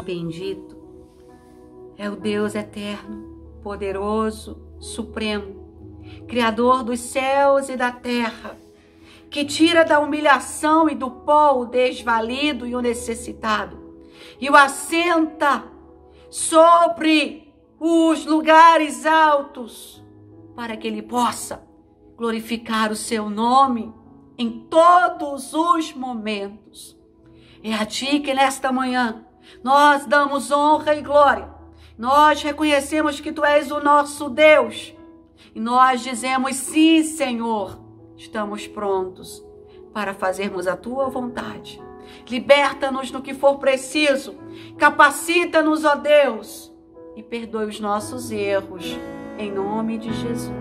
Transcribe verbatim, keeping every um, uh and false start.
bendito é o Deus eterno, poderoso, supremo, Criador dos céus e da terra, que tira da humilhação e do pó o desvalido e o necessitado, e o assenta sobre os lugares altos, para que ele possa glorificar o seu nome em todos os momentos. É a ti que nesta manhã nós damos honra e glória. Nós reconhecemos que tu és o nosso Deus. E nós dizemos sim, Senhor. Estamos prontos para fazermos a tua vontade. Liberta-nos no que for preciso. Capacita-nos, ó Deus. E perdoe os nossos erros. Em nome de Jesus.